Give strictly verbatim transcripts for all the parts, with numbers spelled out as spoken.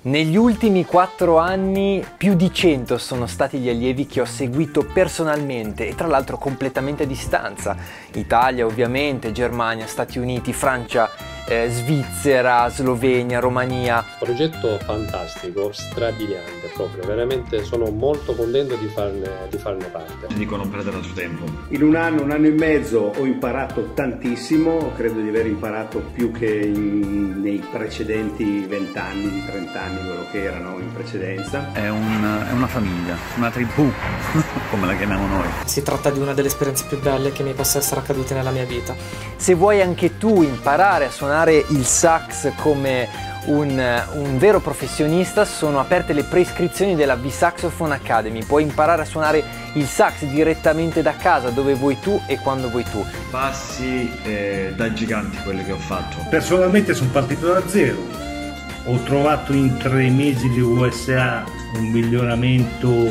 Negli ultimi quattro anni più di cento sono stati gli allievi che ho seguito personalmente e tra l'altro completamente a distanza. Italia ovviamente, Germania, Stati Uniti, Francia, eh, Svizzera, Slovenia, Romania. Progetto fantastico, strabiliante proprio, veramente sono molto contento di farne, di farne parte. Ti dico non perdere altro tempo. In un anno, un anno e mezzo ho imparato tantissimo, credo di aver imparato più che in, nei precedenti vent'anni, trent'anni, quello che erano in precedenza. È, un, è una famiglia, una tribù, come la chiamiamo noi. Si tratta di una delle esperienze più belle che mi possa essere accadute nella mia vita. Se vuoi anche tu imparare a suonare il sax come un, un vero professionista, sono aperte le prescrizioni della V-Saxophone Academy. Puoi imparare a suonare il sax direttamente da casa, dove vuoi tu e quando vuoi tu. Passi eh, da giganti quelli che ho fatto. Personalmente sono partito da zero. Ho trovato in tre mesi di U S A un miglioramento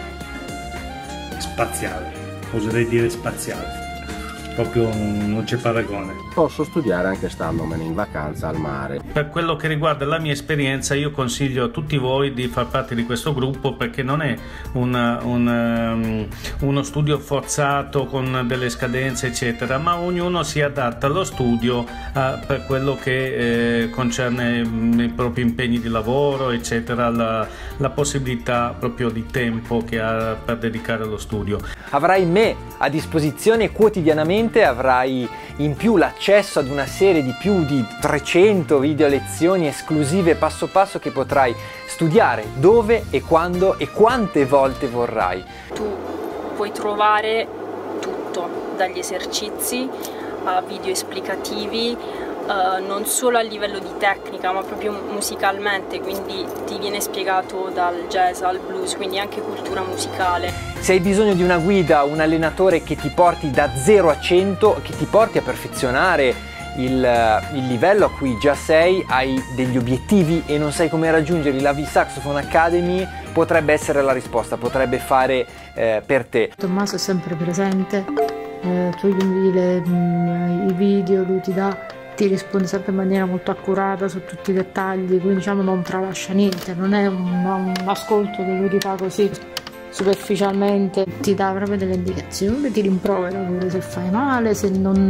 spaziale, oserei dire spaziale. Proprio non c'è paragone. Posso studiare anche standomene in vacanza al mare. Per quello che riguarda la mia esperienza, io consiglio a tutti voi di far parte di questo gruppo, perché non è una, una, um, uno studio forzato con delle scadenze eccetera, ma ognuno si adatta allo studio uh, per quello che eh, concerne um, i propri impegni di lavoro eccetera, la, la possibilità proprio di tempo che ha per dedicare allo studio. Avrai me a disposizione quotidianamente, avrai in più l'accesso ad una serie di più di trecento video lezioni esclusive passo passo che potrai studiare dove e quando e quante volte vorrai. Tu puoi trovare tutto, dagli esercizi a video esplicativi, Uh, non solo a livello di tecnica ma proprio musicalmente, quindi ti viene spiegato dal jazz al blues, quindi anche cultura musicale. Se hai bisogno di una guida, un allenatore che ti porti da zero a cento, che ti porti a perfezionare il, il livello a cui già sei, hai degli obiettivi e non sai come raggiungerli, la V-Saxophone Academy potrebbe essere la risposta, potrebbe fare eh, per te. Tommaso è sempre presente, eh, tu gli invii le, mh, i video, lui ti dà ti risponde sempre in maniera molto accurata su tutti i dettagli, quindi diciamo non tralascia niente, non è un, un ascolto che lui ti fa così superficialmente, ti dà proprio delle indicazioni, ti rimprovera pure se fai male, se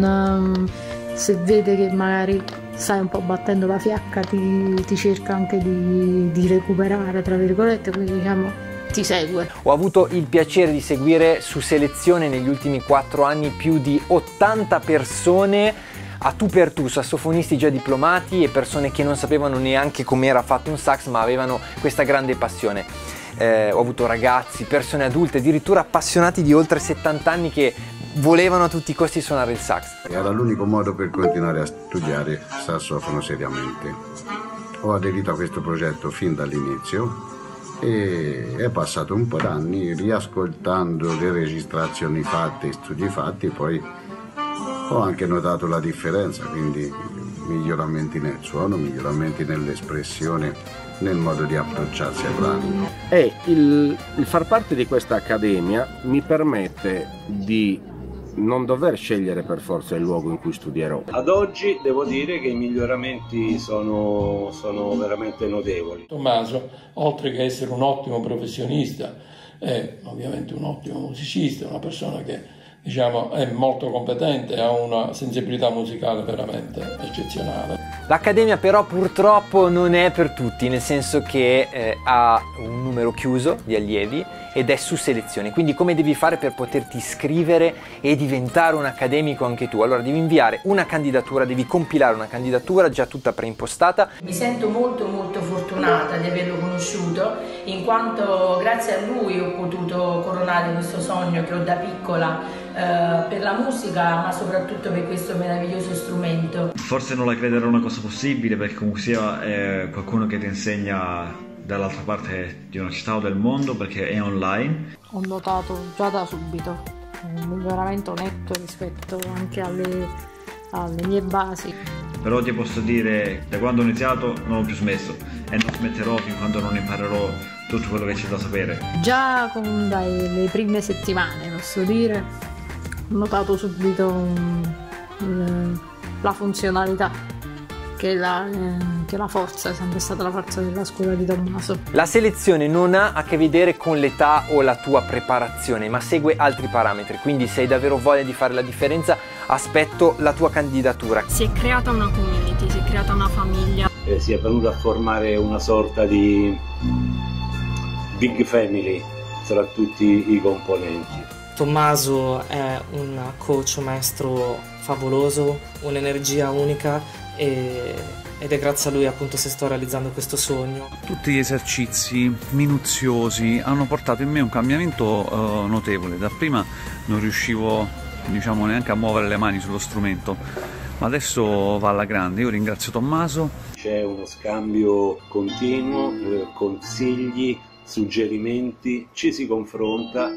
non se vede che magari stai un po' battendo la fiacca ti, ti cerca anche di, di recuperare tra virgolette, quindi diciamo ti segue. Ho avuto il piacere di seguire su selezione negli ultimi quattro anni più di ottanta persone a tu per tu, sassofonisti già diplomati e persone che non sapevano neanche com'era fatto un sax ma avevano questa grande passione. Eh, ho avuto ragazzi, persone adulte, addirittura appassionati di oltre settanta anni che volevano a tutti i costi suonare il sax. Era l'unico modo per continuare a studiare sassofono seriamente. Ho aderito a questo progetto fin dall'inizio e è passato un po' d'anni riascoltando le registrazioni fatte, studi fatti, poi ho anche notato la differenza, quindi miglioramenti nel suono, miglioramenti nell'espressione, nel modo di approcciarsi ai brani. E il, il far parte di questa accademia mi permette di non dover scegliere per forza il luogo in cui studierò. Ad oggi devo dire che i miglioramenti sono, sono veramente notevoli. Tommaso, oltre che essere un ottimo professionista, è ovviamente un ottimo musicista, una persona che diciamo è molto competente, ha una sensibilità musicale veramente eccezionale. L'Accademia però purtroppo non è per tutti, nel senso che eh, ha un numero chiuso di allievi ed è su selezione, quindi come devi fare per poterti iscrivere e diventare un accademico anche tu? Allora devi inviare una candidatura, devi compilare una candidatura già tutta preimpostata. Mi sento molto molto fortunata di averlo conosciuto, in quanto grazie a lui ho potuto coronare questo sogno che ho da piccola Uh, per la musica, ma soprattutto per questo meraviglioso strumento. Forse non la crederò una cosa possibile, perché comunque sia eh, qualcuno che ti insegna dall'altra parte di una città o del mondo, perché è online. Ho notato già da subito un miglioramento netto rispetto anche alle, alle mie basi. Però ti posso dire, da quando ho iniziato non ho più smesso e non smetterò fin quando non imparerò tutto quello che c'è da sapere. Già con dai, le prime settimane, posso dire, ho notato subito um, la funzionalità che la, eh, che la forza è sempre stata la forza della scuola di Tommaso. La selezione non ha a che vedere con l'età o la tua preparazione, ma segue altri parametri, quindi se hai davvero voglia di fare la differenza, aspetto la tua candidatura. Si è creata una community, si è creata una famiglia. Eh, si è venuta a formare una sorta di big family tra tutti i componenti. Tommaso è un coach, un maestro favoloso, un'energia unica e, ed è grazie a lui appunto se sto realizzando questo sogno. Tutti gli esercizi minuziosi hanno portato in me un cambiamento uh, notevole. Dapprima non riuscivo, diciamo, neanche a muovere le mani sullo strumento, ma adesso va alla grande. Io ringrazio Tommaso. C'è uno scambio continuo, eh, consigli, suggerimenti, ci si confronta.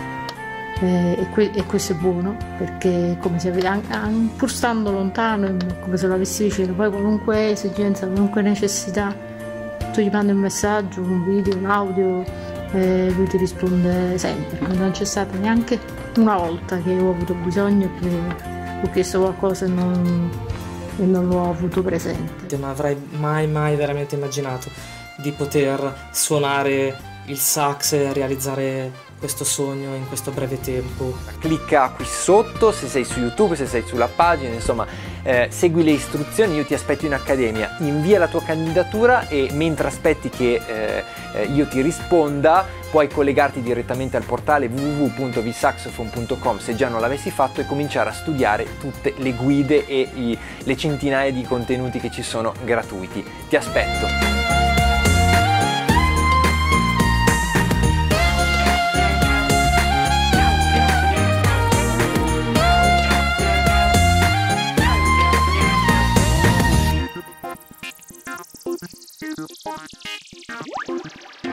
Eh, e, que- e questo è buono, perché come se vede, pur stando lontano, è come se l'avessi vicino. Poi qualunque esigenza, qualunque necessità, tu gli mandi un messaggio, un video, un audio, eh, lui ti risponde sempre. Non c'è stata neanche una volta che ho avuto bisogno, che ho chiesto qualcosa e non, e non l'ho avuto presente. Non avrei mai mai veramente immaginato di poter suonare il sax e realizzare questo sogno in questo breve tempo. Clicca qui sotto se sei su YouTube, se sei sulla pagina, insomma eh, segui le istruzioni. Io ti aspetto in accademia, invia la tua candidatura e mentre aspetti che eh, io ti risponda puoi collegarti direttamente al portale w w w punto v saxophone punto com se già non l'avessi fatto e cominciare a studiare tutte le guide e i, le centinaia di contenuti che ci sono gratuiti. Ti aspetto! Thank you.